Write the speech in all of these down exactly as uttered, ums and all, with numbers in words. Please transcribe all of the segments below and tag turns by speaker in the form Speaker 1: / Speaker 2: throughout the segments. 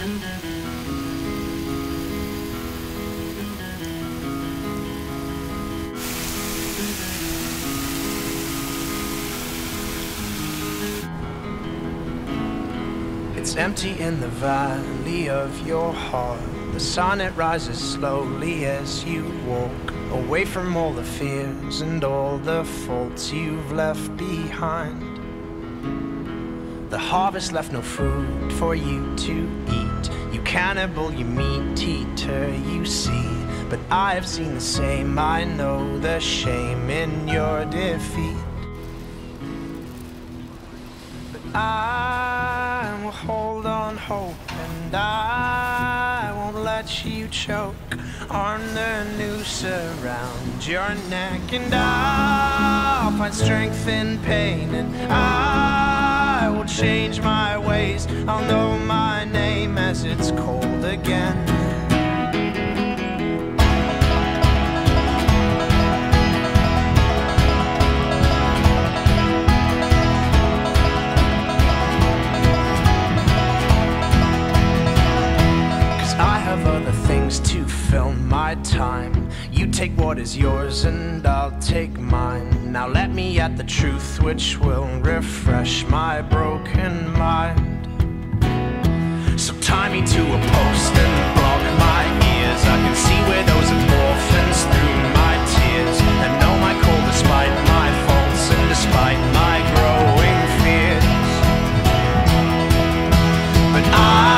Speaker 1: It's empty in the valley of your heart. The sun, it rises slowly as you walk away from all the fears and all the faults you've left behind. The harvest left no food for you to eat. You cannibal, you meat eater, you see. But I have seen the same, I know the shame in your defeat. But I will hold on hope, and I won't let you choke on the noose around your neck. And I'll find strength in pain, and I will change my ways. I'll know my name as it's cold again. To fill my time, you take what is yours and I'll take mine. Now let me at the truth which will refresh my broken mind. So tie me to a post and block my ears. I can see where those orphans through my tears, and know my call despite my faults and despite my growing fears. But I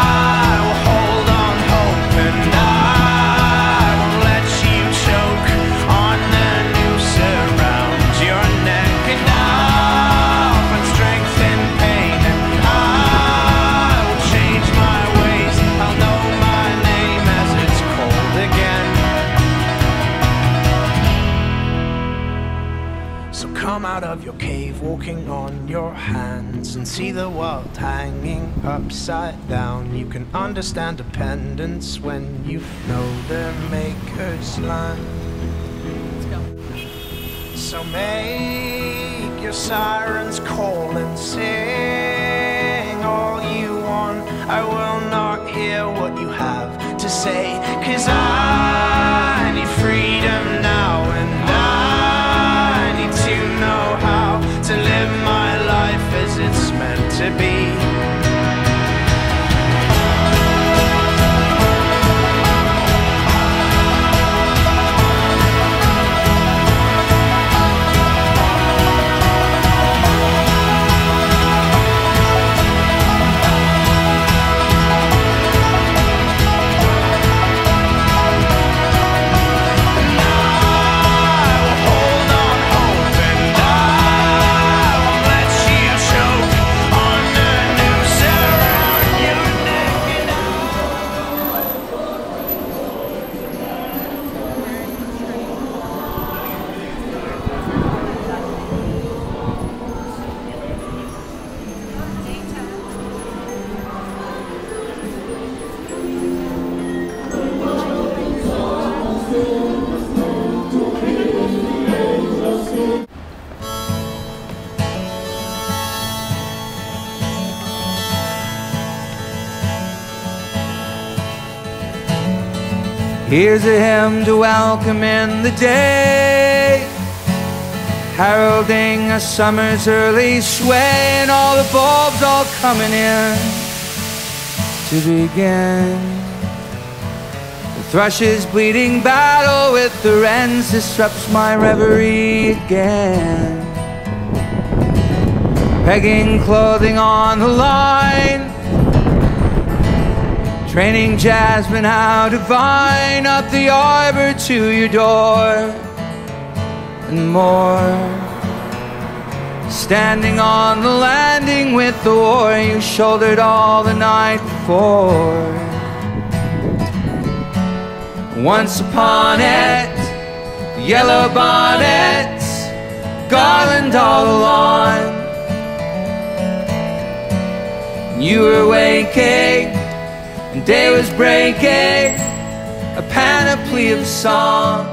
Speaker 1: out of your cave, walking on your hands, and see the world hanging upside down. You can understand dependence when you know their maker's land. Let's go. So make your sirens call and sing all you want. I will not hear what you have to say, 'cause I need freedom now, and I need to know how to live my life as it's meant to be.
Speaker 2: Here's a hymn to welcome in the day, heralding a summer's early sway, and all the bulbs all coming in to begin. The thrush's bleeding battle with the wrens disrupts my reverie again. Pegging clothing on the line, training jasmine how to vine up the arbor to your door, and more. Standing on the landing with the war you shouldered all the night before. Once upon it, yellow bonnets garland all the lawn. You were waking and day was breaking, a panoply of song.